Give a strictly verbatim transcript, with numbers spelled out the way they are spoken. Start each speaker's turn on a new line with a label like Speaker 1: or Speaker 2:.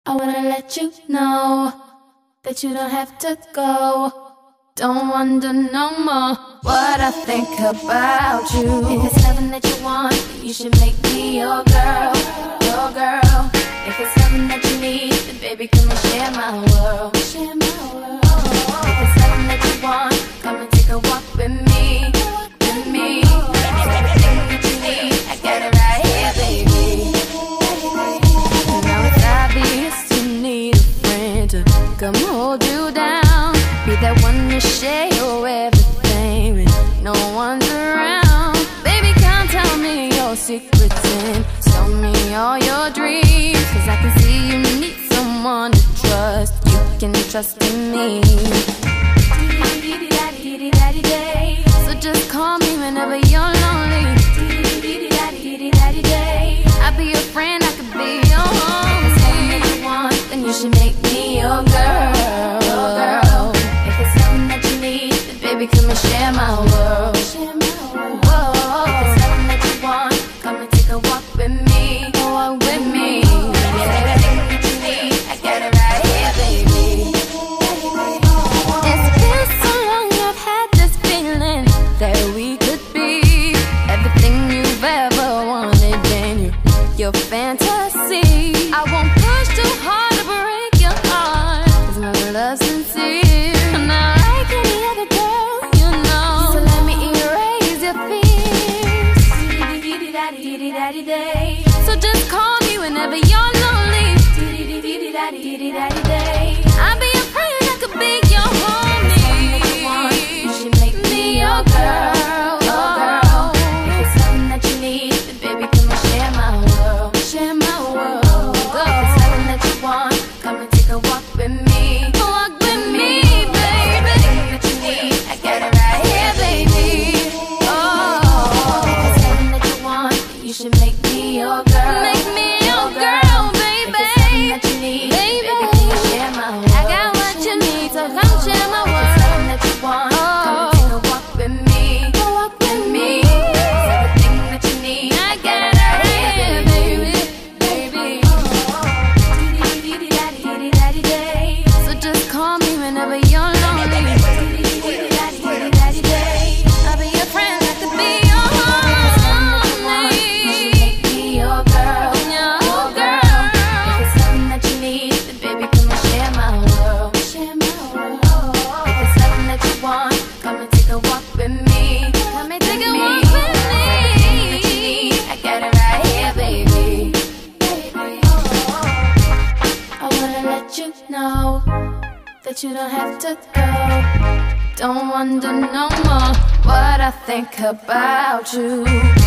Speaker 1: I wanna let you know that you don't have to go. Don't wonder no more what I think about you. If it's loving that you want, then you should make me your girl, your girl. If it's loving that you need, then baby come and share my world, share my world. If it's loving that you want, come and take a walk with me, with me. Everything that you need, I got it right here, baby. Now it's obvious you need a friend to come hold you down. Be that one to share your everything when no one's around. Baby, come tell me your secrets and tell me all your dreams, cause I can see you need someone to trust. You can trust in me. So just call me whenever you're lonely. I'll be your friend, I could be your homie. If it's something that you want, then you should make me your girl, your girl. If it's something that you need, then baby come and share my world, share my world. Whoa. If it's something that you want, come and take a walk with me, walk with me. Yeah, everything that you need, I got it right here, baby. It's been so long I've had this feeling that we could be everything you've ever wanted in you, your fantasy. I won't push too hard to break your heart, cause my love's sincere. I'm not like any other girl, you know. So let me erase your fears. So just call me whenever you're lonely. I'll be your friend, I could be your homie. You should make me your girl, your girl. If it's something that you need, then baby come and share my world, share my world. If it's something that you want, come and take a walk with me, walk with me, baby. Everything that you need, I got it right here, baby. Oh, if it's something that you want, then you should make me your girl, make me your girl, baby. If it's something that you need, baby, come and share my world. I got what you need, so come share my world. If it's something that you want, come and take a walk with me, walk with me. It's everything that you need, I got it right here, baby, baby. So just call me whenever you're lonely. I'll be your friend, I could be your homie. You should make me your girl, your girl. If it's something that you need, then baby come and share my world, share my world. If it's something that you want, come and take a walk with me, come and take a walk with me. I got it right here, baby. I wanna let you know that you don't have to go. Don't wonder no more what I think about you.